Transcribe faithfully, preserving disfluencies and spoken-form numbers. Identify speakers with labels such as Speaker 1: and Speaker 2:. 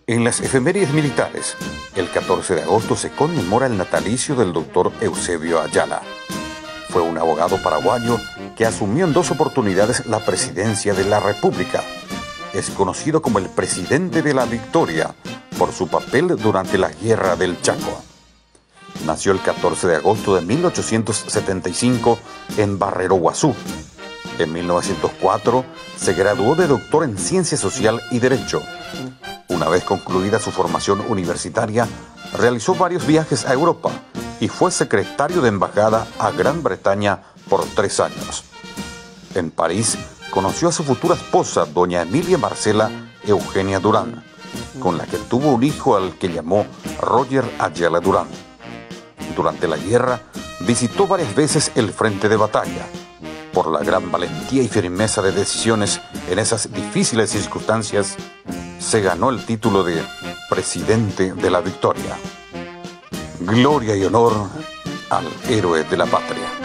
Speaker 1: En las efemérides militares, el catorce de agosto se conmemora el natalicio del doctor Eusebio Ayala. Fue un abogado paraguayo que asumió en dos oportunidades la presidencia de la República. Es conocido como el presidente de la Victoria por su papel durante la Guerra del Chaco. Nació el catorce de agosto de mil ochocientos setenta y cinco en Barrero Guazú. En mil novecientos cuatro se graduó de doctor en Ciencia Social y Derecho. Una vez concluida su formación universitaria, realizó varios viajes a Europa y fue secretario de embajada a Gran Bretaña por tres años. En París conoció a su futura esposa, doña Emilia Marcela Eugenia Durán, con la que tuvo un hijo al que llamó Roger Ayala Durán. Durante la guerra visitó varias veces el frente de batalla. Por la gran valentía y firmeza de decisiones en esas difíciles circunstancias, se ganó el título de Presidente de la Victoria. Gloria y honor al héroe de la patria.